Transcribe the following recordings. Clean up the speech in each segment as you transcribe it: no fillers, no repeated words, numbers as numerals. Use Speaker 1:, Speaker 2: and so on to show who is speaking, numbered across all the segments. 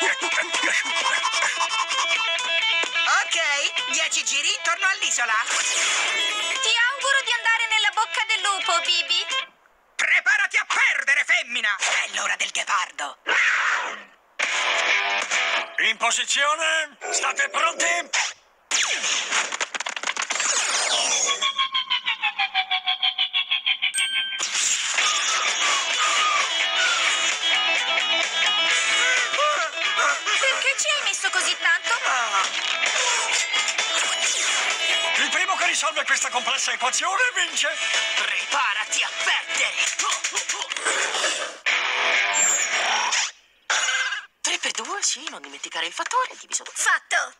Speaker 1: Ok, 10 giri intorno all'isola.
Speaker 2: Ti auguro di andare nella bocca del lupo, Bibi.
Speaker 1: Preparati a perdere, femmina! È l'ora del ghepardo.
Speaker 3: In posizione? State pronti?
Speaker 2: Perché ci hai messo così tanto?
Speaker 3: Il primo che risolve questa complessa equazione vince.
Speaker 1: Preparati a perdere.
Speaker 4: 3 per 2, sì, non dimenticare il fattore, diviso 2.
Speaker 2: Fatto.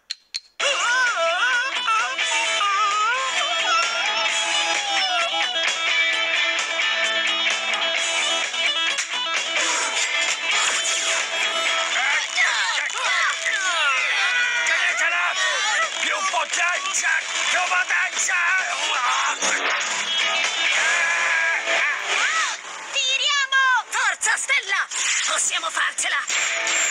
Speaker 3: Tenetela! Più potenza! Più potenza!
Speaker 2: Tiriamo! Forza, Stella! Possiamo farcela!